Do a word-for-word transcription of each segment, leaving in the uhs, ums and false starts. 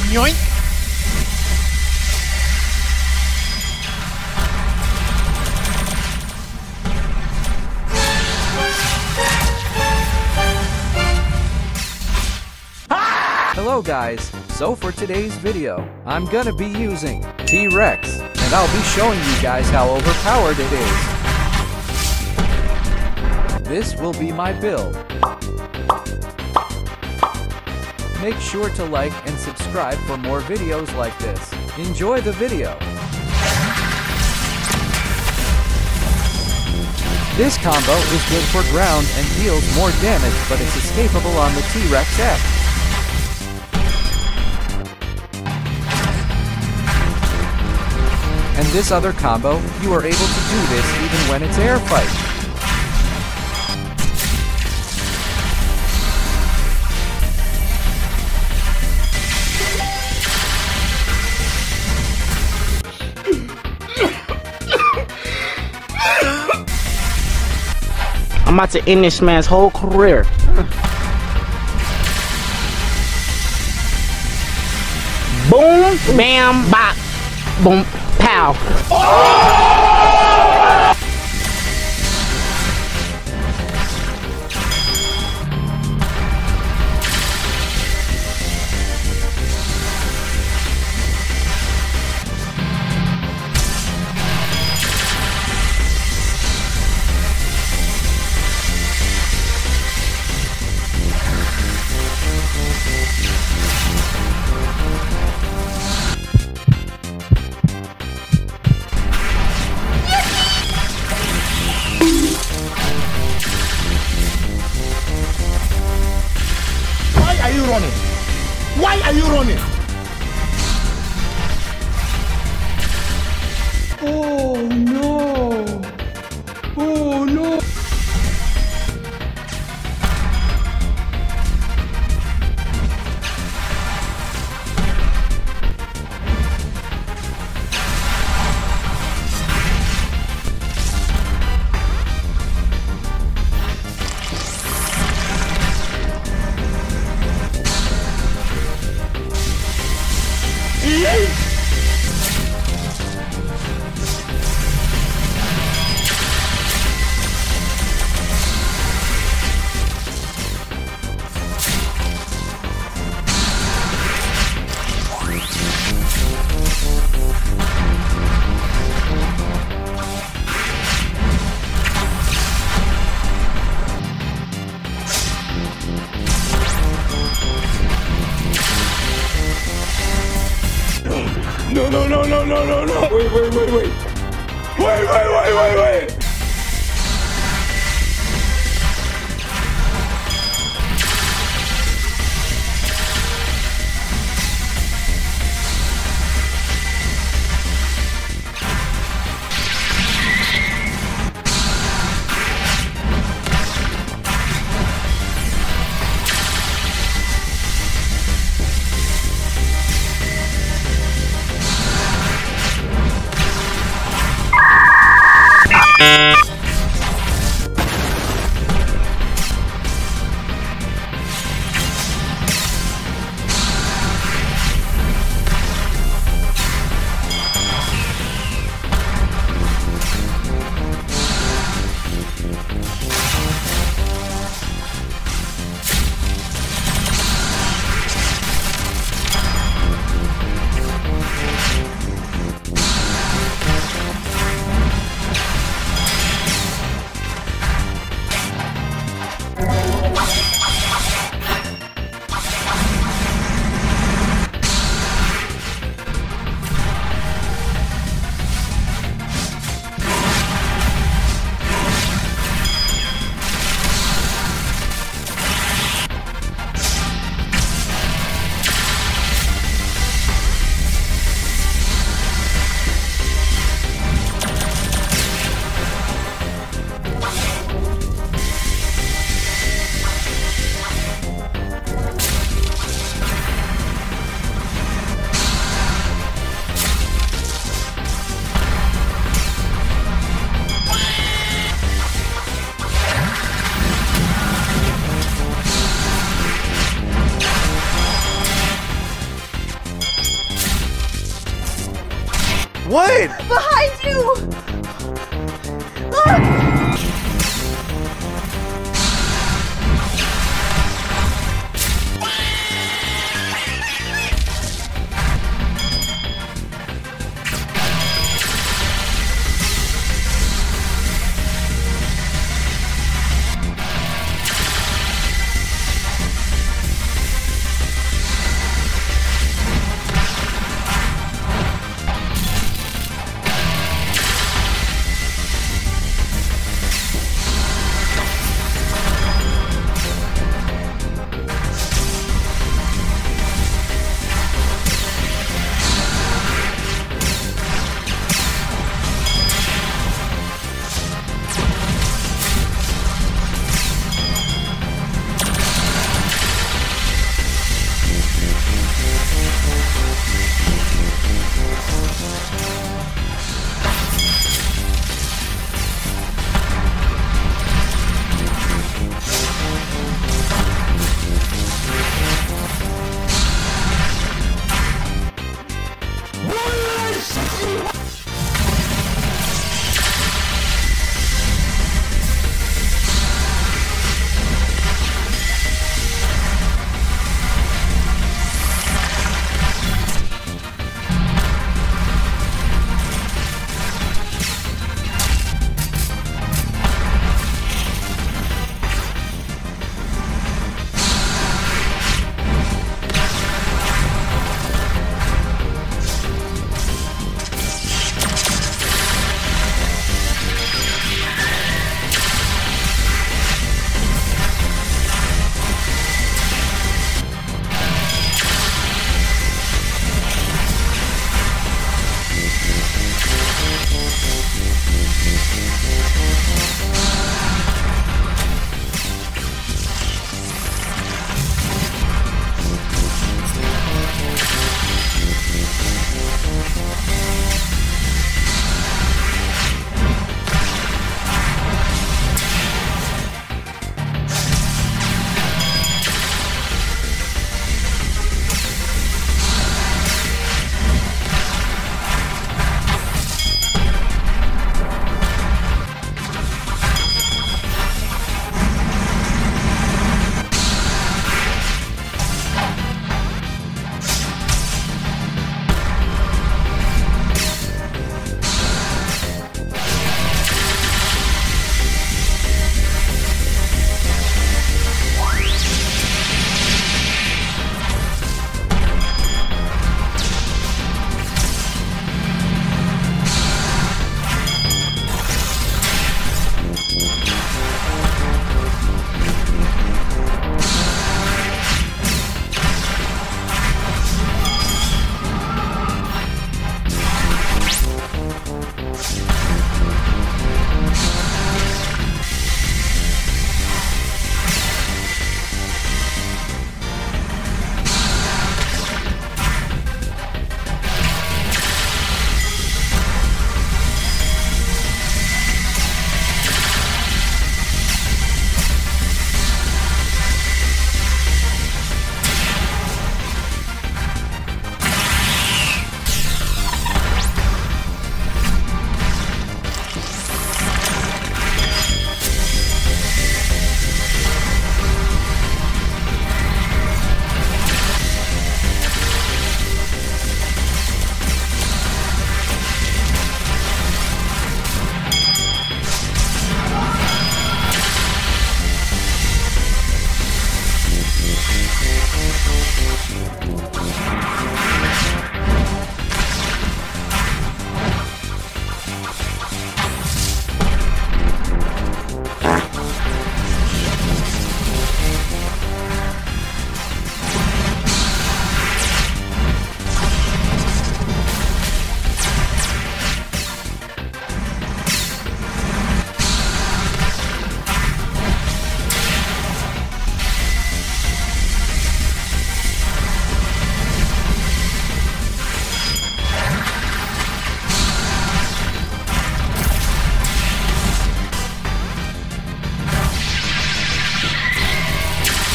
Yoink. Hello guys, so for today's video, I'm gonna be using T-Rex, and I'll be showing you guys how overpowered it is. This will be my build. Make sure to like and subscribe for more videos like this. Enjoy the video. This combo is good for ground and deals more damage, but it's escapable on the T-Rex X. And this other combo, you are able to do this even when it's air fight. I'm about to end this man's whole career. Boom, bam, bop, boom, pow. Oh! Why are you running? Why are you running? Oh no! Oh no! No, no, no, no, no, no, no. Wait, wait, wait, wait. Wait, wait, wait, wait, wait. You What? Behind you! Look!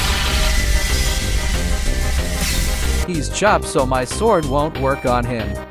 He's chopped so my sword won't work on him.